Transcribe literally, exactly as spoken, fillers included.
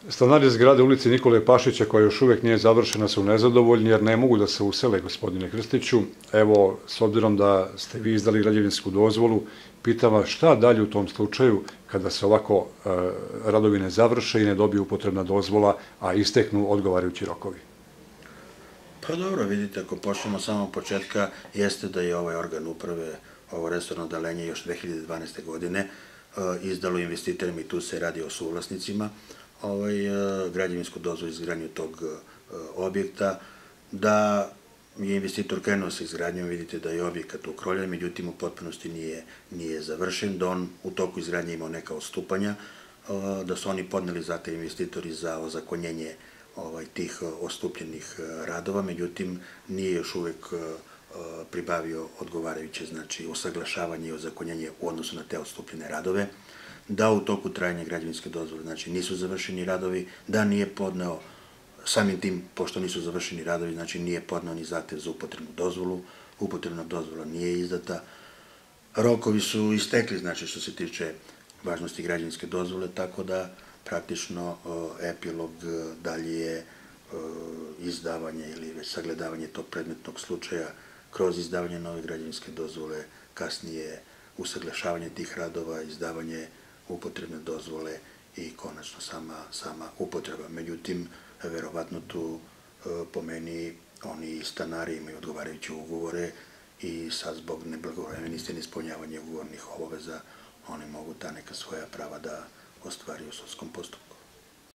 Stanari zgrade ulici Nikole Pašića, koja još uvek nije završena, su nezadovoljni jer ne mogu da se usele, gospodine Krstiću. Evo, s obzirom da ste vi izdali građevinsku dozvolu, pitam vas šta dalje u tom slučaju kada se ovako radovi ne završe i ne dobiju upotrebna dozvola, a isteknu odgovarajući rokovi? Pa dobro, vidite, ako počnemo samo početka, jeste da je ovaj organ uprave, ovo resorno odeljenje još dve hiljade dvanaeste. godine izdalo investitorima, i tu se radi o suvlasnicima, građevinsku dozvolu izgradnju tog objekta, da je investitor krenuo sa izgradnjom, vidite da je objekat ukroljen, međutim u potpunosti nije završen, da on u toku izgradnje imao neka odstupanja, da su oni podneli zahtev investitori za ozakonjenje tih ostupljenih radova, međutim nije još uvek pribavio odgovarajuće, znači usaglašavanje i ozakonjenje u odnosu na te odstupljene radove, da u toku trajanja građevinske dozvole, znači nisu završeni radovi, da nije podneo, samim tim, pošto nisu završeni radovi, znači nije podneo ni zahtev za upotrebnu dozvolu, upotrebna dozvola nije izdata, rokovi su istekli, znači što se tiče važnosti građevinske dozvole, tako da praktično epilog dalje je izdavanje ili već sagledavanje tog predmetnog slučaja kroz izdavanje nove građevinske dozvole, kasnije usaglašavanje tih radova, izdavanje upotrebne dozvole i konačno sama upotreba. Međutim, verovatno tu po meni oni stanari imaju odgovarajuće ugovore i sad zbog neblagovremenosti i neispunjavanja ugovornih obaveza oni mogu ta neka svoja prava da ostvari u sudskom postupku.